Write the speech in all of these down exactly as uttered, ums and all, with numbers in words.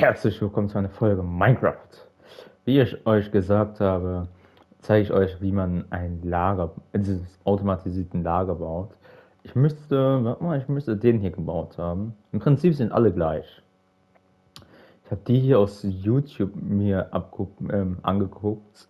Herzlich willkommen zu einer Folge Minecraft. Wie ich euch gesagt habe, zeige ich euch, wie man ein Lager, dieses automatisierten Lager baut. Ich müsste, warte mal, ich müsste den hier gebaut haben. Im Prinzip sind alle gleich. Ich habe die hier aus YouTube mir abgu ähm, angeguckt.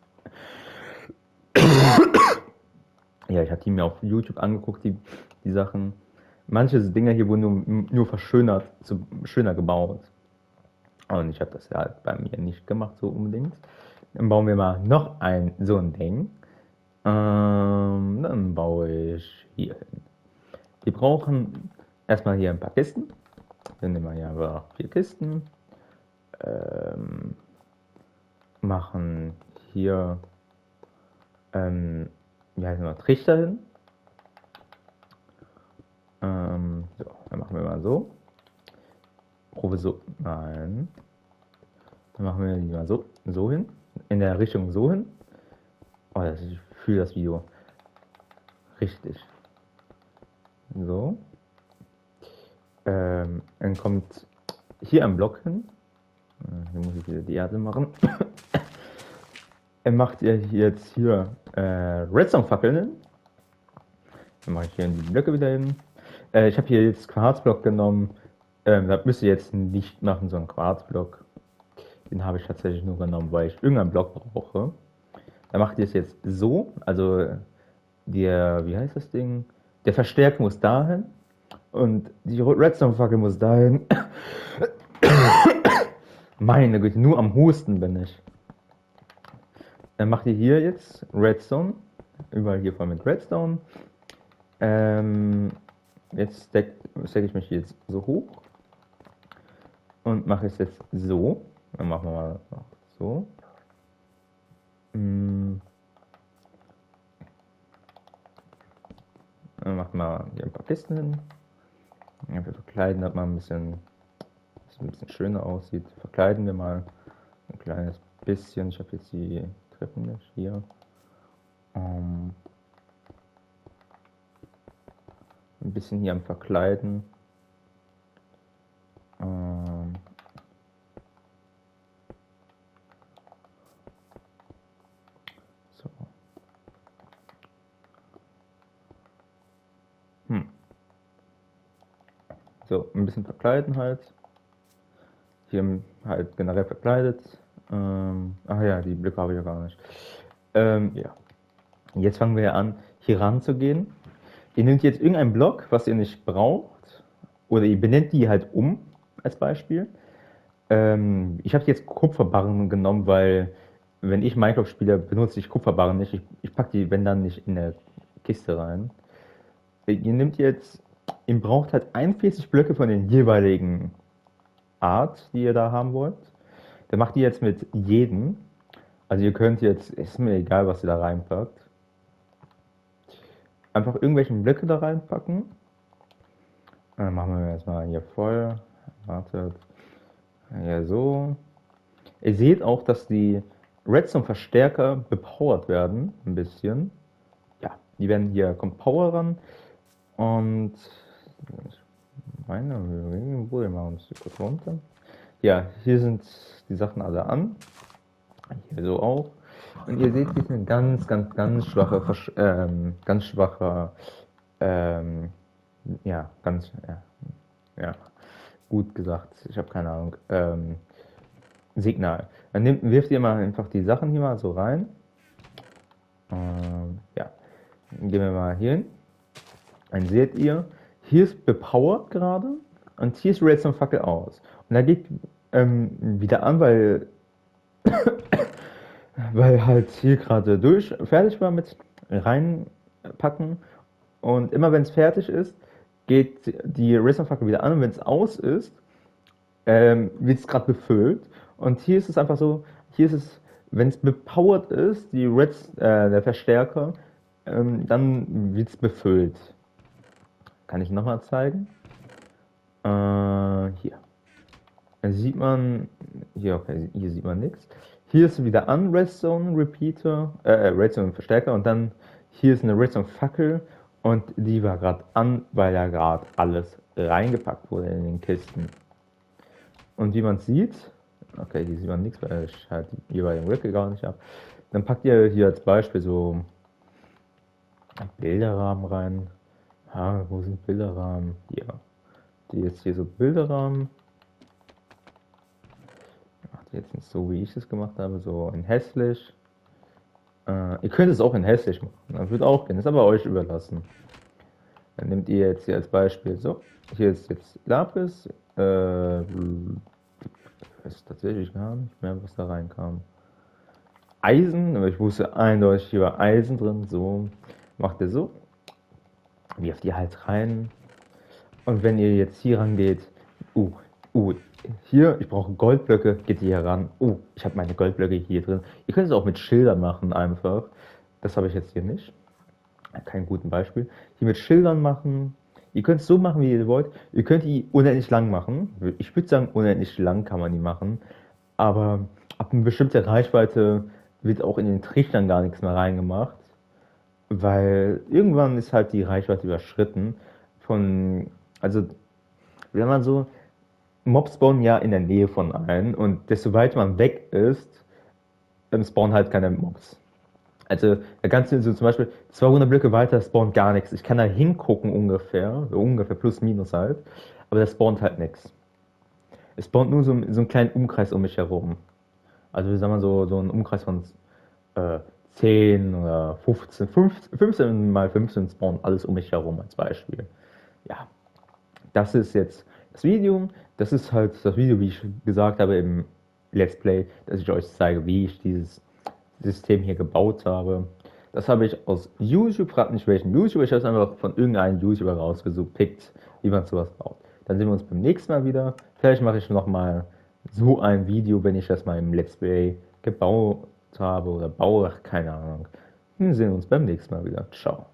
Ja, ich habe die mir auf YouTube angeguckt, die, die Sachen. Manche Dinger hier wurden nur, nur verschönert, zu, schöner gebaut. Und ich habe das ja halt bei mir nicht gemacht, so unbedingt. Dann bauen wir mal noch ein so ein Ding. Ähm, dann baue ich hier hin. Wir brauchen erstmal hier ein paar Kisten. Dann nehmen wir hier aber vier Kisten. Ähm, machen hier ähm, wie heißen wir, Trichter hin. Ähm, so, dann machen wir mal so. Provisor. Nein. Dann machen wir die mal so, so hin. In der Richtung so hin. Oh, das, ich fühle das Video. Richtig. So. Ähm, dann kommt hier ein Block hin. Hier muss ich wieder die Erde machen. Er macht ihr jetzt hier äh, Redstone-Fackeln hin. Dann mache ich hier die Blöcke wieder hin. Äh, ich habe hier jetzt Quarzblock genommen. Ähm, das müsst ihr jetzt nicht machen, so einen Quarzblock. Den habe ich tatsächlich nur genommen, weil ich irgendeinen Block brauche. Dann macht ihr es jetzt so. Also der, wie heißt das Ding? Der Verstärker muss dahin. Und die Redstone-Fackel muss dahin. Meine Güte, nur am Husten bin ich. Dann macht ihr hier jetzt Redstone. Überall hier voll mit Redstone. Ähm, jetzt stack, stack ich mich jetzt so hoch. Und mache es jetzt so. Dann machen wir mal so. Hm. Dann macht mal hier ein paar Kisten hin. Ja, wir verkleiden, dass man ein bisschen, dass es ein bisschen schöner aussieht. Verkleiden wir mal ein kleines bisschen. Ich habe jetzt die Treppen nicht hier. Um, ein bisschen hier am Verkleiden. Um, so. Hm. So, ein bisschen verkleiden halt. Hier halt generell verkleidet. Ähm, ach ja, die Blöcke habe ich ja gar nicht. Ähm, ja. Jetzt fangen wir an, hier ranzugehen. Ihr nehmt jetzt irgendeinen Block, was ihr nicht braucht. Oder ihr benennt die halt um, als Beispiel. Ähm, ich habe jetzt Kupferbarren genommen, weil, wenn ich Minecraft spiele, benutze ich Kupferbarren nicht. Ich, ich packe die, wenn dann, nicht in eine Kiste rein. Ihr nehmt jetzt, ihr braucht halt einundvierzig Blöcke von den jeweiligen Art, die ihr da haben wollt. Dann macht ihr jetzt mit jedem. Also ihr könnt jetzt, ist mir egal, was ihr da reinpackt. Einfach irgendwelchen Blöcke da reinpacken. Dann machen wir jetzt mal hier voll. Wartet. Ja, so. Ihr seht auch, dass die Redstone-Verstärker bepowert werden. Ein bisschen. Ja, die werden hier, kommt Power ran. Und ich meine, wir wo wir machen uns kurz runter. Ja, hier sind die Sachen alle an. Hier so auch. Und ihr seht, hier ist eine ganz, ganz, ganz schwache, Versch ähm, ganz schwache, ähm, ja, ganz, ja, ja, gut gesagt, ich habe keine Ahnung, ähm, Signal. Dann nehmt, wirft ihr mal einfach die Sachen hier mal so rein. Ähm, ja, dann gehen wir mal hier hin. Dann seht ihr, hier ist bepowert gerade und hier ist Redstone-Fackel aus. Und da geht ähm, wieder an, weil weil halt hier gerade durch fertig war mit reinpacken. Und immer wenn es fertig ist, geht die Redstone-Fackel wieder an. Und wenn es aus ist, ähm, wird es gerade befüllt. Und hier ist es einfach so, hier ist es, wenn es bepowert ist, die Reds, äh, der Verstärker, ähm, dann wird es befüllt. Kann ich nochmal zeigen? Äh, hier. Da sieht man, hier, okay, hier sieht man nichts. Hier ist wieder an Redstone Repeater, äh, Redstone Verstärker und dann hier ist eine Redstone Fackel und die war gerade an, weil ja gerade alles reingepackt wurde in den Kisten. Und wie man sieht, Okay, hier sieht man nichts, weil ich halt die jeweiligen Blöcke gar nicht habe. Dann packt ihr hier als Beispiel so Bilderrahmen rein. Ah, wo sind Bilderrahmen? Hier. Die jetzt hier so Bilderrahmen. Macht ihr jetzt nicht so, wie ich es gemacht habe, so in hässlich. Äh, ihr könnt es auch in hässlich machen. Das wird auch gehen, ist aber euch überlassen. Dann nehmt ihr jetzt hier als Beispiel so. Hier ist jetzt Lapis. Äh, ich weiß tatsächlich gar nicht mehr, was da reinkam. Eisen, aber ich wusste eindeutig, hier war Eisen drin. So macht ihr so. Wirft ihr halt rein. Und wenn ihr jetzt hier rangeht, uh, uh, hier, ich brauche Goldblöcke, geht ihr hier ran. Uh, ich habe meine Goldblöcke hier drin. Ihr könnt es auch mit Schildern machen, einfach. Das habe ich jetzt hier nicht. Kein gutes Beispiel. Hier mit Schildern machen. Ihr könnt es so machen, wie ihr wollt. Ihr könnt die unendlich lang machen. Ich würde sagen, unendlich lang kann man die machen. Aber ab einer bestimmten Reichweite wird auch in den Trichtern gar nichts mehr reingemacht. Weil irgendwann ist halt die Reichweite überschritten. Von, also, wenn man so, Mobs spawnen ja in der Nähe von allen. Und desto weiter man weg ist, spawnen halt keine Mobs. Also, da kannst du so zum Beispiel zweihundert Blöcke weiter spawnt gar nichts. Ich kann da hingucken ungefähr, so ungefähr plus minus halt, aber da spawnt halt nichts. Es spawnt nur so, so einen kleinen Umkreis um mich herum. Also, wie sagen wir so, so einen Umkreis von äh, zehn oder fünfzehn, fünfzehn mal fünfzehn spawnt alles um mich herum als Beispiel. Ja, das ist jetzt das Video. Das ist halt das Video, wie ich gesagt habe im Let's Play, dass ich euch zeige, wie ich dieses System hier gebaut habe. Das habe ich aus YouTube, fragt nicht welchen YouTuber, ich habe es einfach von irgendeinem YouTuber rausgesucht, pickt, wie man sowas baut. Dann sehen wir uns beim nächsten Mal wieder. Vielleicht mache ich nochmal so ein Video, wenn ich das mal im Let's Play gebaut habe oder baue, keine Ahnung. Wir sehen uns beim nächsten Mal wieder. Ciao.